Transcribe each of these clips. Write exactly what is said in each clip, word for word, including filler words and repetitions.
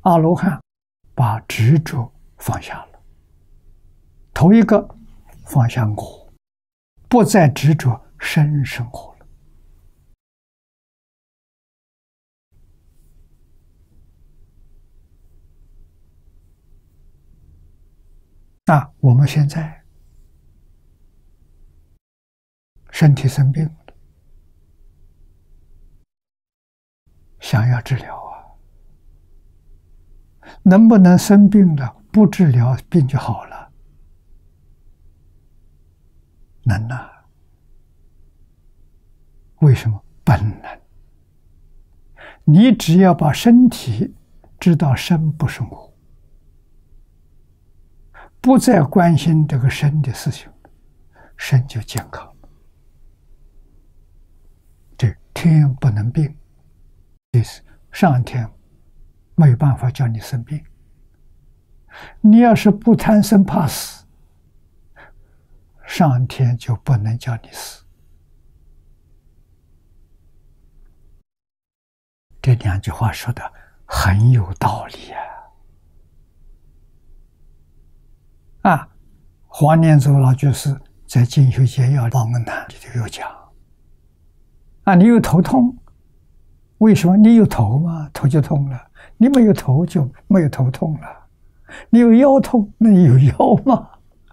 阿罗汉把执着放下了。头一个放下我，不再执着生生活了。那我们现在身体生病了，想要治疗啊，能不能生病了不治疗病就好了？能啊。为什么？本能。你只要把身体知道生不生活，不再关心这个生的事情，生就健康了。这天不能病，这是上天没有办法叫你生病。你要是不贪生怕死，上天就不能叫你死。这两句话说的很有道理啊！啊，黄念祖老居士在《进修简要报恩谈》里头有讲啊，你有头痛，为什么？你有头嘛，头就痛了；你没有头就没有头痛了。你有腰痛，那你有腰吗？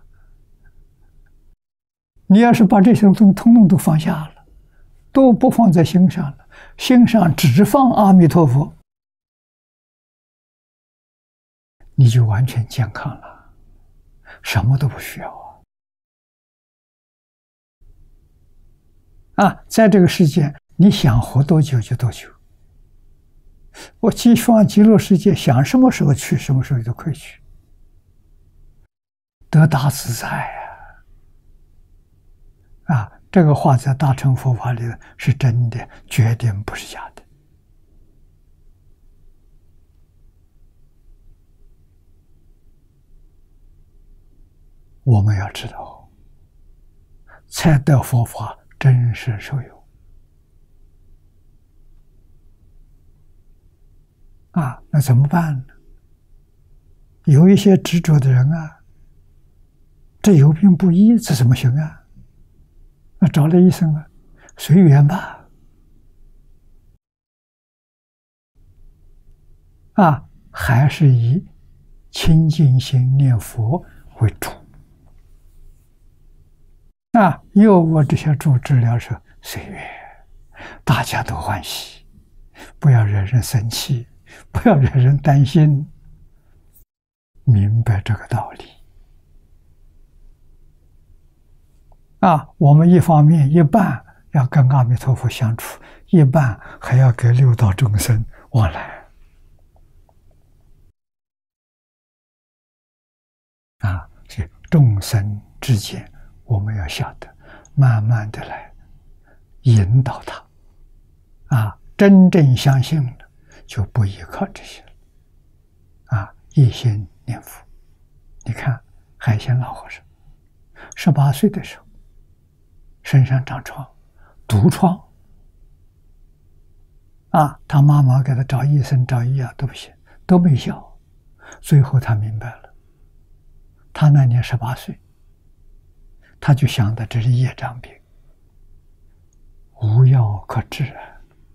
你要是把这些东西通通都放下了，都不放在心上了，心上只放阿弥陀佛，你就完全健康了，什么都不需要啊！啊，在这个世界，你想活多久就多久。我寄放极乐世界，想什么时候去，什么时候都可以去，得大自在啊！啊，这个话在大乘佛法里是真的，绝对不是假的。我们要知道，才得佛法真实受用啊！那怎么办呢？有一些执着的人啊，这有病不医，这怎么行啊？那找了医生啊，随缘吧。啊，还是以清净心念佛为主。啊，有我这些主治疗说随缘，大家都欢喜，不要惹人生气，不要惹人担心，明白这个道理。啊，我们一方面一半要跟阿弥陀佛相处，一半还要跟六道众生往来。啊，所以众生之间，我们要晓得，慢慢的来引导他。啊，真正相信了，就不依靠这些了。啊，一心念佛。你看海鲜老和尚，十八岁的时候，身上长疮，毒疮。啊，他妈妈给他找医生找医药都不行，都没效。最后他明白了，他那年十八岁，他就想到这是业障病，无药可治啊。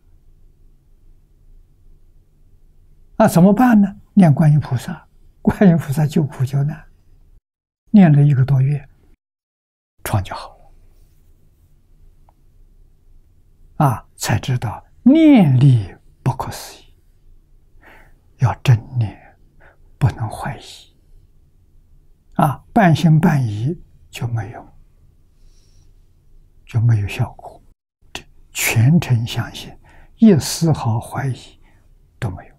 那怎么办呢？念观音菩萨，观音菩萨救苦救难，念了一个多月，疮就好了。啊，才知道念力不可思议，要真念，不能怀疑。啊，半信半疑就没有，就没有效果。这全程相信，一丝毫怀疑都没有。